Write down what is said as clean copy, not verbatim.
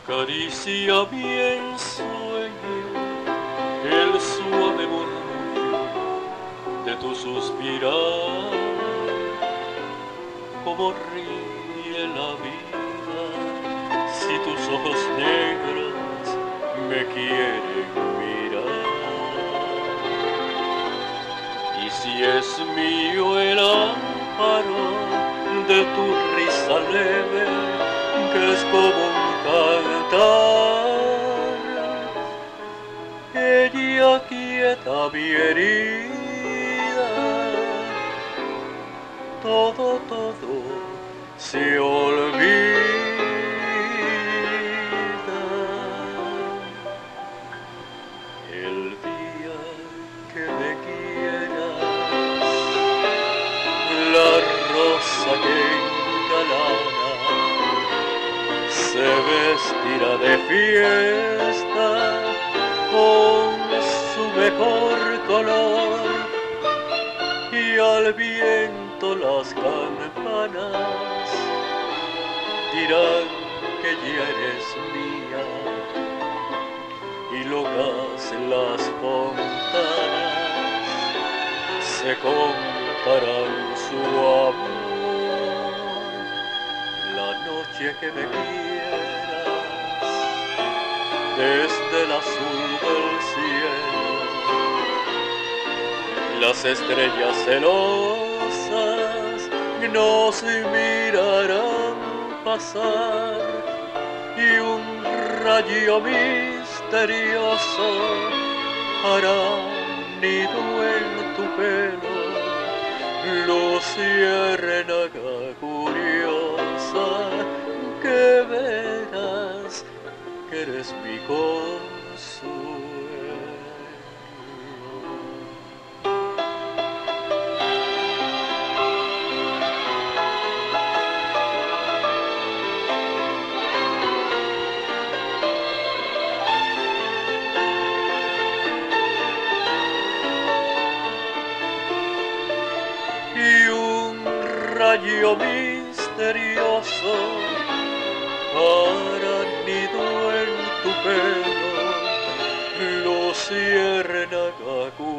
Acaricia mi ensueño el suave murmullo de tu suspirar, como ríe la vida si tus ojos negros me quieren mirar. Y si es mío el amparo de tu risa leve, que es como un cantar, ella quieta mi herida, todo se olvida. El día que me quieras, la rosa que engalana se vestirá de fiesta con su mejor color, y al viento las campanas dirán que ya eres mía, y locas las fontanas se contarán su amor. La noche que me quieras, desde el azul del cielo, las estrellas celosas nos mirarán pasar, y un rayo misterioso hará nido en tu pelo, luciérnaga curiosa, que verás que eres mi consuelo. Y un rayo misterioso hará nido en tu pelo, luciérnaga curiosa,